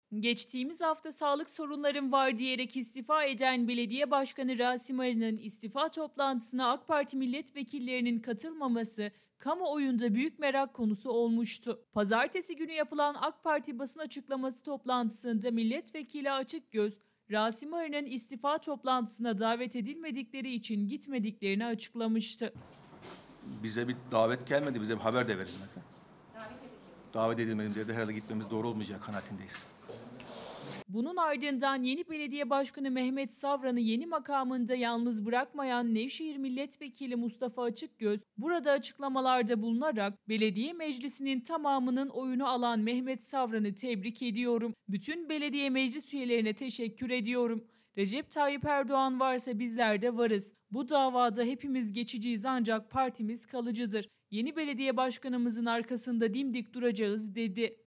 Geçtiğimiz hafta sağlık sorunlarım var diyerek istifa eden Belediye Başkanı Rasim Arı'nın istifa toplantısına AK Parti milletvekillerinin katılmaması kamuoyunda büyük merak konusu olmuştu. Pazartesi günü yapılan AK Parti basın açıklaması toplantısında milletvekili Açıkgöz, Rasim Arı'nın istifa toplantısına davet edilmedikleri için gitmediklerini açıklamıştı. Bize bir davet gelmedi, bize bir haber de verilmedi. Davet edilmediğimizde de herhalde gitmemiz doğru olmayacak kanaatindeyiz. Bunun ardından yeni belediye başkanı Mehmet Savran'ı yeni makamında yalnız bırakmayan Nevşehir Milletvekili Mustafa Açıkgöz, burada açıklamalarda bulunarak belediye meclisinin tamamının oyunu alan Mehmet Savran'ı tebrik ediyorum. Bütün belediye meclis üyelerine teşekkür ediyorum. Recep Tayyip Erdoğan varsa bizler de varız. Bu davada hepimiz geçiciyiz ancak partimiz kalıcıdır. Yeni belediye başkanımızın arkasında dimdik duracağız dedi.